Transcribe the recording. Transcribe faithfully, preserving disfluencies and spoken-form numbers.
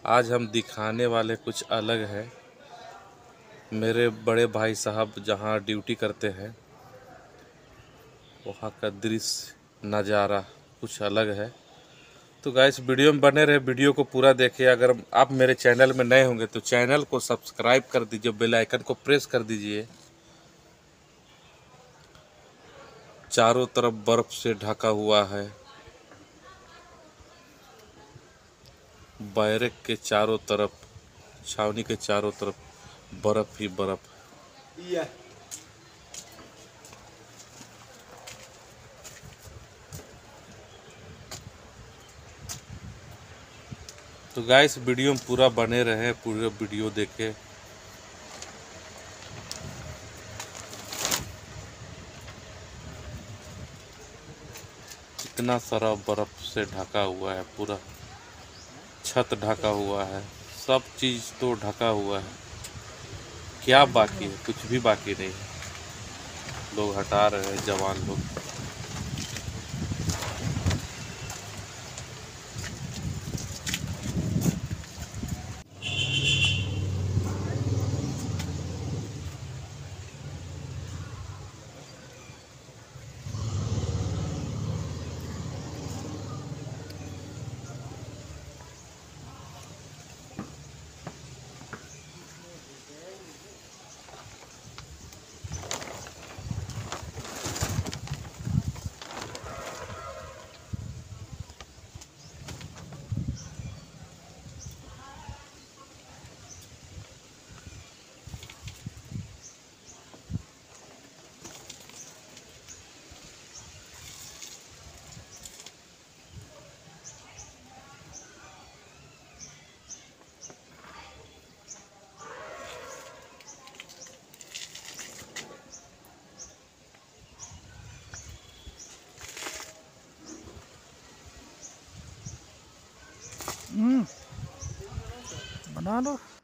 आज हम दिखाने वाले कुछ अलग है। मेरे बड़े भाई साहब जहां ड्यूटी करते हैं वहां का दृश्य नज़ारा कुछ अलग है। तो गाइस वीडियो में बने रहे, वीडियो को पूरा देखिए। अगर आप मेरे चैनल में नए होंगे तो चैनल को सब्सक्राइब कर दीजिए, बेल आइकन को प्रेस कर दीजिए। चारों तरफ बर्फ से ढका हुआ है। बैरक के चारों तरफ, छावनी के चारों तरफ बर्फ ही बर्फ। Yeah. तो गाइस वीडियो में पूरा बने रहे, पूरा वीडियो देखे। इतना सारा बर्फ से ढका हुआ है, पूरा छत ढका हुआ है, सब चीज़ तो ढका हुआ है। क्या बाकी है? कुछ भी बाकी नहीं है। लोग हटा रहे हैं, जवान लोग। हम्म बना लो।